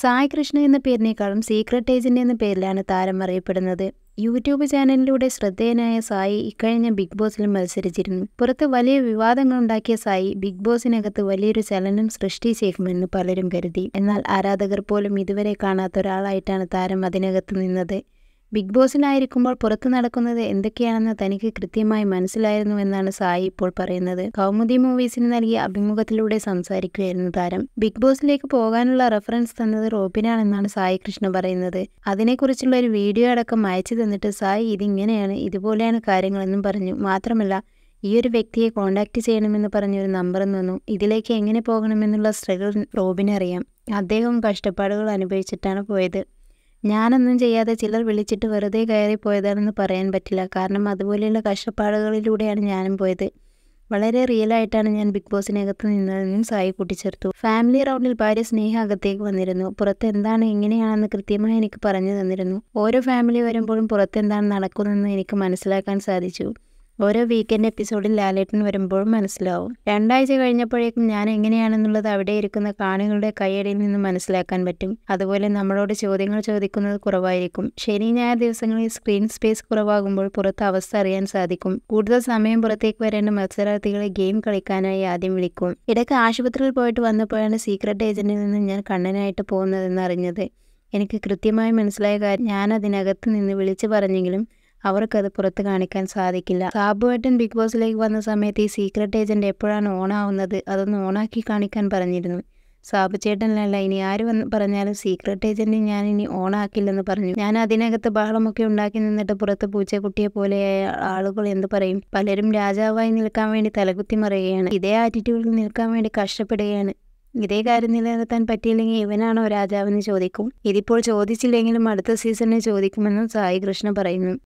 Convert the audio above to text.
സായി കൃഷ്ണ എന്ന പേരിനേക്കാളും secret agent എന്ന പേരിലാണ് താരം അറിയപ്പെടുന്നത്. യൂട്യൂബ് ചാനലിലൂടെ ശ്രദ്ധേയനായ സായി ഇക്കഴിഞ്ഞ ബിഗ് ബോസിൽ മത്സരിച്ചിരുന്നു. പുറത്ത് വലിയ വിവാദങ്ങളുണ്ടാക്കിയ സായി ബിഗ് ബോസിനകത്ത് വലിയൊരു ചലനം സൃഷ്ടിച്ചേക്കുമെന്ന് പലരും കരുതി. എന്നാൽ ആരാധകർ പോലും ഇതുവരെ കാണാത്ത ഒരാളായിട്ടാണ് താരം അതിനകത്ത് നിന്നത്. ബിഗ് ബോസിലായിരിക്കുമ്പോൾ പുറത്തു നടക്കുന്നത് എന്തൊക്കെയാണെന്ന് തനിക്ക് കൃത്യമായി മനസ്സിലായിരുന്നുവെന്നാണ് സായി ഇപ്പോൾ പറയുന്നത്. കൗമുദി മൂവീസിന് നൽകിയ അഭിമുഖത്തിലൂടെ സംസാരിക്കുകയായിരുന്നു താരം. ബിഗ് ബോസിലേക്ക് പോകാനുള്ള റെഫറൻസ് തന്നത് റോബിനാണെന്നാണ് സായി കൃഷ്ണ പറയുന്നത്. അതിനെക്കുറിച്ചുള്ള ഒരു വീഡിയോ അടക്കം അയച്ചു തന്നിട്ട് സായി ഇതിങ്ങനെയാണ്, ഇതുപോലെയാണ് കാര്യങ്ങളെന്നും പറഞ്ഞു. മാത്രമല്ല ഈ ഒരു വ്യക്തിയെ കോൺടാക്ട് ചെയ്യണമെന്ന് പറഞ്ഞൊരു നമ്പറും തന്നു. ഇതിലേക്ക് എങ്ങനെ പോകണമെന്നുള്ള സ്ട്രഗിൾ റോബിനറിയാം. അദ്ദേഹവും കഷ്ടപ്പാടുകൾ അനുഭവിച്ചിട്ടാണ് പോയത്. ഞാനൊന്നും ചെയ്യാതെ ചിലർ വിളിച്ചിട്ട് വെറുതെ കയറി പോയതാണെന്ന് പറയാൻ പറ്റില്ല. കാരണം അതുപോലെയുള്ള കഷ്ടപ്പാടുകളിലൂടെയാണ് ഞാനും പോയത്. വളരെ റിയലായിട്ടാണ് ഞാൻ ബിഗ് ബോസിനകത്ത് നിന്നതെന്നും സായി കൂട്ടിച്ചേർത്തു. ഫാമിലി റൗണ്ടിൽ ഭാര്യ സ്നേഹ അകത്തേക്ക് വന്നിരുന്നു. പുറത്ത് എന്താണ് എങ്ങനെയാണെന്ന് കൃത്യമായി എനിക്ക് പറഞ്ഞു തന്നിരുന്നു. ഓരോ ഫാമിലി വരുമ്പോഴും പുറത്ത് എന്താണ് നടക്കുന്നതെന്ന് എനിക്ക് മനസ്സിലാക്കാൻ സാധിച്ചു. ഓരോ വീക്കെൻഡ് എപ്പിസോഡിൽ ലാലേട്ടൻ വരുമ്പോഴും മനസ്സിലാവും. 2 ആഴ്ച കഴിഞ്ഞപ്പോഴേക്കും ഞാൻ എങ്ങനെയാണെന്നുള്ളത് അവിടെ ഇരിക്കുന്ന കാണികളുടെ കൈയടിയിൽ നിന്ന് മനസ്സിലാക്കാൻ പറ്റും. അതുപോലെ നമ്മളോട് ചോദ്യങ്ങൾ ചോദിക്കുന്നത് കുറവായിരിക്കും. ശനി ഞായർ ദിവസങ്ങളിൽ സ്ക്രീൻ സ്പേസ് കുറവാകുമ്പോൾ പുറത്ത് അവസ്ഥ അറിയാൻ സാധിക്കും. കൂടുതൽ സമയം പുറത്തേക്ക് വരേണ്ട മത്സരാർത്ഥികളെ ഗെയിം കളിക്കാനായി ആദ്യം വിളിക്കും. ഇടയ്ക്ക് ആശുപത്രിയിൽ പോയിട്ട് വന്നപ്പോഴാണ് സീക്രട്ട് ഏജന്റിൽ നിന്ന് ഞാൻ കണ്ണനായിട്ട് പോകുന്നതെന്ന് അറിഞ്ഞത്. എനിക്ക് കൃത്യമായി മനസ്സിലായ കാര്യം ഞാൻ അതിനകത്ത് നിന്ന് വിളിച്ചു പറഞ്ഞെങ്കിലും അവർക്കത് പുറത്ത് കാണിക്കാൻ സാധിക്കില്ല. സാബുവേട്ടൻ ബിഗ് ബോസിലേക്ക് വന്ന സമയത്ത് ഈ സീക്രട്ട് ഏജന്റ് എപ്പോഴാണ് ഓണാവുന്നത് അതൊന്ന് ഓണാക്കി കാണിക്കാൻ പറഞ്ഞിരുന്നു. സാബു ചേട്ടനല്ല, ഇനി ആര് പറഞ്ഞാലും സീക്രട്ട് ഏജന്റ് ഞാൻ ഇനി ഓണാക്കില്ലെന്ന് പറഞ്ഞു. ഞാൻ അതിനകത്ത് ബഹളമൊക്കെ ഉണ്ടാക്കി നിന്നിട്ട് പുറത്ത് പൂച്ചക്കുട്ടിയെ പോലെയായ ആളുകൾ എന്ത് പറയും? പലരും രാജാവായി നിൽക്കാൻ വേണ്ടി തലകുത്തി മറിയുകയാണ്. ഇതേ ആറ്റിറ്റ്യൂഡിൽ നിൽക്കാൻ വേണ്ടി കഷ്ടപ്പെടുകയാണ്. ഇതേ കാര്യം നിലനിർത്താൻ പറ്റിയില്ലെങ്കിൽ ഇവനാണോ രാജാവെന്ന് ചോദിക്കും. ഇതിപ്പോൾ ചോദിച്ചില്ലെങ്കിലും അടുത്ത സീസണിൽ ചോദിക്കുമെന്നും സായി കൃഷ്ണ പറയുന്നു.